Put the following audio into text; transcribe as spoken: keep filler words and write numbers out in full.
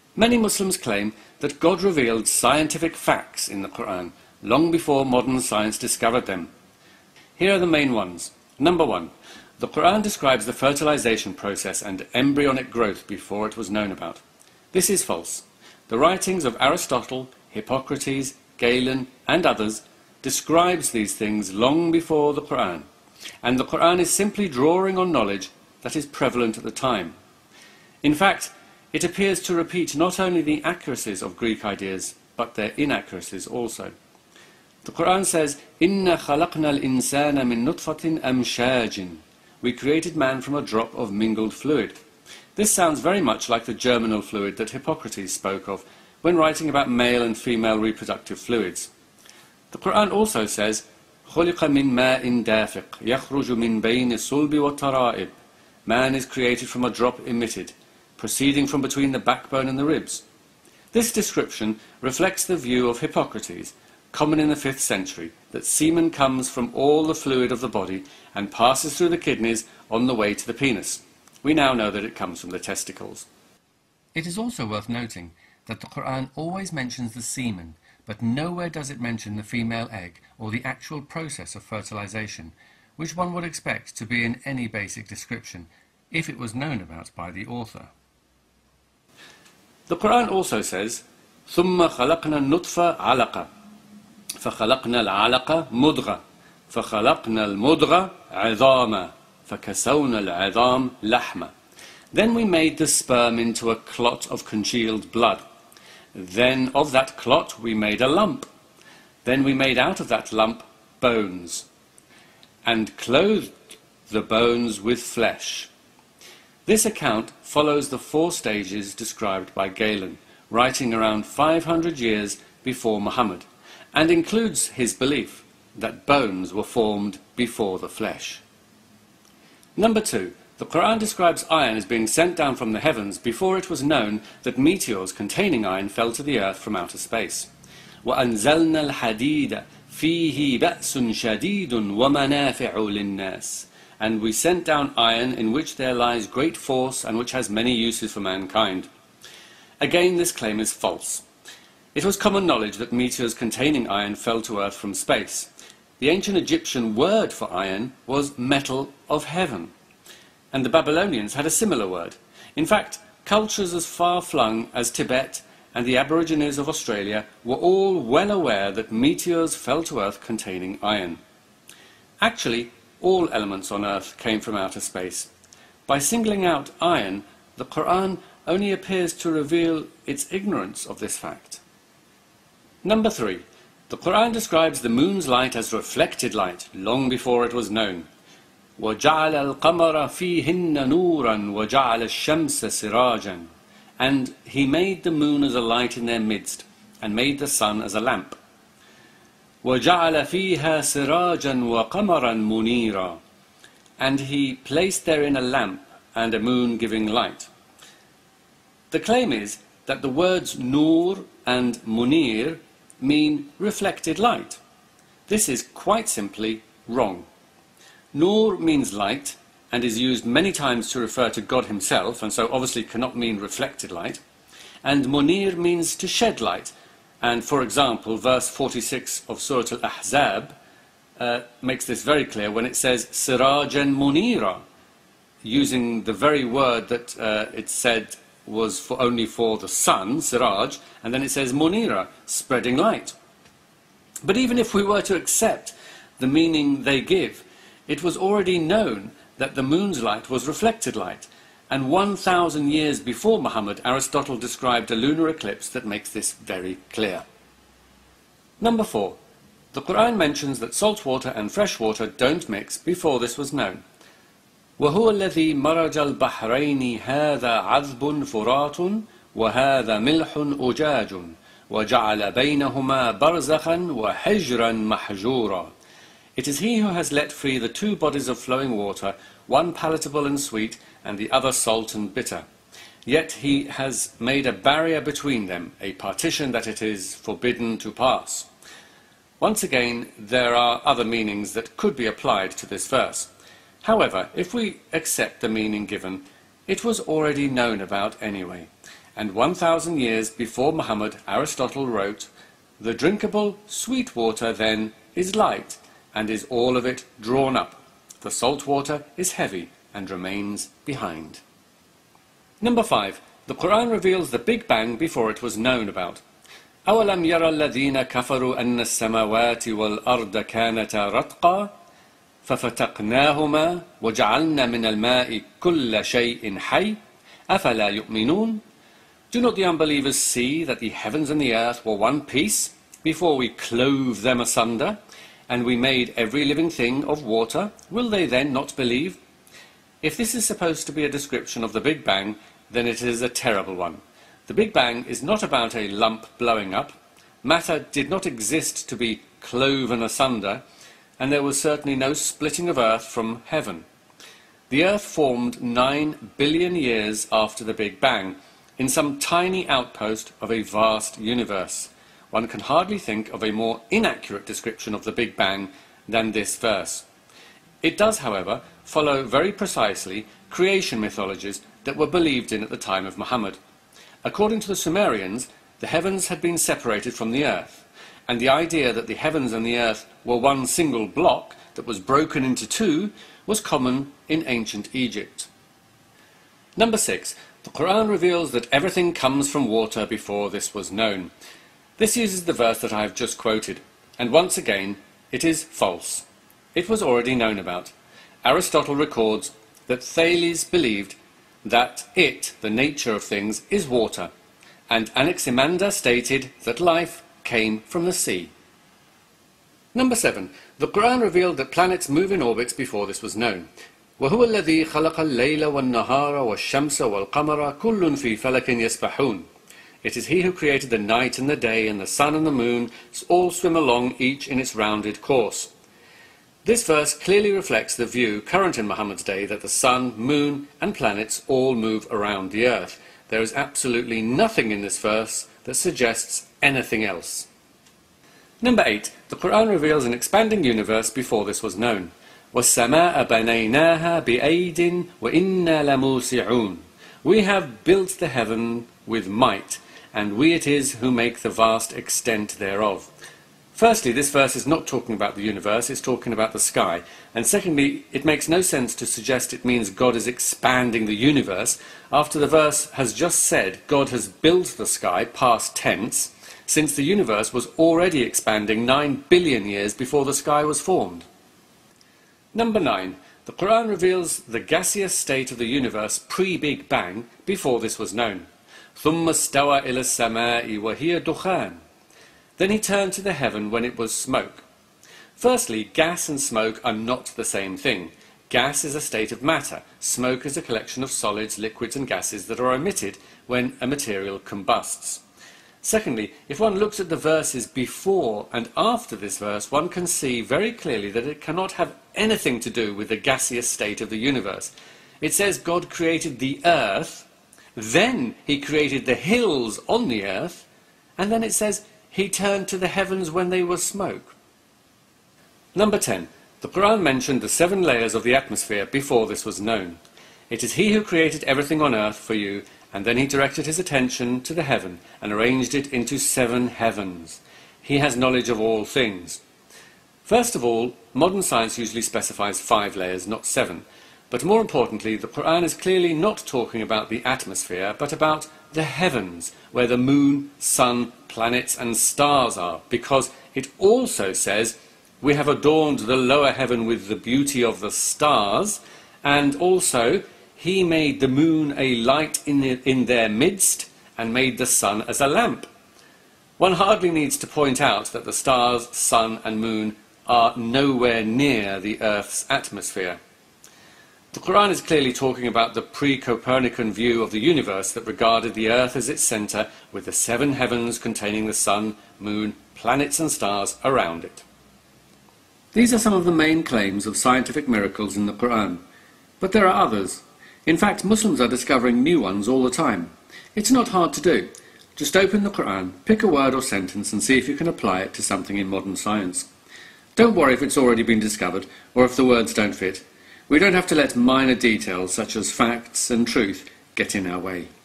Many Muslims claim that God revealed scientific facts in the Quran long before modern science discovered them. Here are the main ones. Number one, the Quran describes the fertilization process and embryonic growth before it was known about. This is false. The writings of Aristotle, Hippocrates, Galen and others describes these things long before the Quran, and the Quran is simply drawing on knowledge that is prevalent at the time. In fact, it appears to repeat not only the accuracies of Greek ideas, but their inaccuracies also. The Quran says, "Inna khalaqna al-insana min nutfatin amshajin." We created man from a drop of mingled fluid. This sounds very much like the germinal fluid that Hippocrates spoke of when writing about male and female reproductive fluids. The Quran also says, خُلِقَ مِن مَاءٍ دَافِقٍ يَخْرُجُ مِن بَيْنِ الصُّلْبِ وَالتَّرَائِبِ. Man is created from a drop emitted, proceeding from between the backbone and the ribs. This description reflects the view of Hippocrates, common in the fifth century, that semen comes from all the fluid of the body and passes through the kidneys on the way to the penis. We now know that it comes from the testicles. It is also worth noting that the Quran always mentions the semen, but nowhere does it mention the female egg or the actual process of fertilization, which one would expect to be in any basic description, if it was known about by the author. The Quran also says, ثُمَّ خَلَقْنَا النُّطْفَةَ عَلَقًا فَخَلَقْنَا الْعَلَقَ مُضْغَةً فَخَلَقْنَا الْمُضْغَةَ عِظَامًا فَكَسَوْنَا الْعِظَامَ لَحْمًا. Then we made the sperm into a clot of congealed blood. Then of that clot we made a lump. Then we made out of that lump bones, and clothed the bones with flesh. This account follows the four stages described by Galen, writing around five hundred years before Muhammad, and includes his belief that bones were formed before the flesh. Number two, the Quran describes iron as being sent down from the heavens before it was known that meteors containing iron fell to the earth from outer space. وَأَنزَلْنَا الْحَدِيدَ فِيهِ بَأْسٌ شَدِيدٌ وَمَنَافِعُ لِلنَّاسِ. And we sent down iron in which there lies great force and which has many uses for mankind. Again, this claim is false. It was common knowledge that meteors containing iron fell to earth from space. The ancient Egyptian word for iron was metal of heaven, and the Babylonians had a similar word. In fact, cultures as far-flung as Tibet and the Aborigines of Australia were all well aware that meteors fell to earth containing iron. Actually, all elements on earth came from outer space. By singling out iron, the Quran only appears to reveal its ignorance of this fact. Number three, the Quran describes the moon's light as reflected light long before it was known. وَجَعَلَ الْقَمَرَ فِيهِنَّ نُورًا وَجَعَلَ الشَّمْسَ سِرَاجًا. And he made the moon as a light in their midst, and made the sun as a lamp. وَجَعَلَ فِيهَا سِرَاجًا وَقَمَرًا مُنِيرًا. And he placed therein a lamp and a moon giving light. The claim is that the words nur and munir mean reflected light. This is quite simply wrong. Nur means light and is used many times to refer to God himself, and so obviously cannot mean reflected light. And munir means to shed light, and for example verse forty-six of Surah Al-Ahzab uh, makes this very clear when it says sirajan munira, using the very word that uh, it said was for only for the sun, siraj, and then it says munira, spreading light. But even if we were to accept the meaning they give, it was already known that the moon's light was reflected light, and one thousand years before Muhammad, Aristotle described a lunar eclipse that makes this very clear. Number four, the Quran mentions that salt water and fresh water don't mix before this was known. وَهُوَ الَّذِي مَرَجَ الْبَحْرَيْنِ هَذَا عَذْبٌ فُرَاتٌ وَهَذَا مِلْحٌ أُجَاجٌ وَجَعَلَ بَيْنَهُمَا بَرْزَخًا وَحِجْرًا مَحْجُورًا. It is he who has let free the two bodies of flowing water, one palatable and sweet, and the other salt and bitter. Yet he has made a barrier between them, a partition that it is forbidden to pass. Once again, there are other meanings that could be applied to this verse. However, if we accept the meaning given, it was already known about anyway, And one thousand years before Muhammad, Aristotle wrote, "The drinkable sweet water then is light, and is all of it drawn up. The salt water is heavy and remains behind." Number five. The Quran reveals the Big Bang before it was known about. أَوَلَمْ يَرَ الَّذِينَ كَفَرُوا أَنَّ السَّمَاوَاتِ وَالْأَرْضَ كَانَتَا رَتْقًا فَفَتَقْنَاهُمَا وَجَعَلْنَا مِنَ الْمَاءِ كُلَّ شَيْءٍ حَيٍّ أَفَلَا يُؤْمِنُونَ. Do not the unbelievers see that the heavens and the earth were one piece before we clove them asunder, and we made every living thing of water? Will they then not believe? If this is supposed to be a description of the Big Bang, then it is a terrible one. The Big Bang is not about a lump blowing up. Matter did not exist to be cloven asunder, and there was certainly no splitting of earth from heaven. The earth formed nine billion years after the Big Bang, in some tiny outpost of a vast universe. One can hardly think of a more inaccurate description of the Big Bang than this verse. It does, however, follow very precisely creation mythologies that were believed in at the time of Muhammad. According to the Sumerians, the heavens had been separated from the earth, and the idea that the heavens and the earth were one single block that was broken into two was common in ancient Egypt. Number six. The Quran reveals that everything comes from water before this was known. This uses the verse that I have just quoted, and once again, it is false. It was already known about. Aristotle records that Thales believed that it, the nature of things, is water, and Anaximander stated that life came from the sea. Number seven. The Quran revealed that planets move in orbits before this was known. وَهُوَ الَّذِي خَلَقَ اللَّيْلَ وَالنَّهَارَ وَالشَّمْسَ وَالْقَمَرَ كُلٌّ فِي فَلَكٍ يَسْبَحُونَ. It is he who created the night and the day, and the sun and the moon all swim along, each in its rounded course. This verse clearly reflects the view current in Muhammad's day that the sun, moon and planets all move around the earth. There is absolutely nothing in this verse that suggests anything else. Number eight. The Quran reveals an expanding universe before this was known. وَالسَّمَاءَ بَنَيْنَاهَا بِأَيْدٍ وَإِنَّا لَمُوسِعُونَ. We have built the heaven with might, and we it is who make the vast extent thereof. Firstly, this verse is not talking about the universe, it's talking about the sky. And secondly, it makes no sense to suggest it means God is expanding the universe after the verse has just said God has built the sky, past tense, since the universe was already expanding nine billion years before the sky was formed. Number nine. The Quran reveals the gaseous state of the universe pre-Big Bang before this was known. ثُمَّ اسْتَوَى إِلَى السَّمَاءِ وَهِيَ دُخَانٌ. Then he turned to the heaven when it was smoke. Firstly, gas and smoke are not the same thing. Gas is a state of matter. Smoke is a collection of solids, liquids and gases that are emitted when a material combusts. Secondly, if one looks at the verses before and after this verse, one can see very clearly that it cannot have anything to do with the gaseous state of the universe. It says God created the earth, then he created the hills on the earth, and then it says he turned to the heavens when they were smoke. Number ten. The Quran mentioned the seven layers of the atmosphere before this was known. It is he who created everything on earth for you, and then he directed his attention to the heaven and arranged it into seven heavens. He has knowledge of all things. First of all, modern science usually specifies five layers, not seven. But more importantly, the Quran is clearly not talking about the atmosphere, but about the heavens, where the moon, sun, planets and stars are, because it also says, we have adorned the lower heaven with the beauty of the stars, and also he made the moon a light in, the, in their midst, and made the sun as a lamp. One hardly needs to point out that the stars, sun and moon are nowhere near the Earth's atmosphere. The Quran is clearly talking about the pre-Copernican view of the universe that regarded the Earth as its centre, with the seven heavens containing the sun, moon, planets and stars around it. These are some of the main claims of scientific miracles in the Quran, but there are others. In fact, Muslims are discovering new ones all the time. It's not hard to do. Just open the Quran, pick a word or sentence and see if you can apply it to something in modern science. Don't worry if it's already been discovered or if the words don't fit. We don't have to let minor details such as facts and truth get in our way.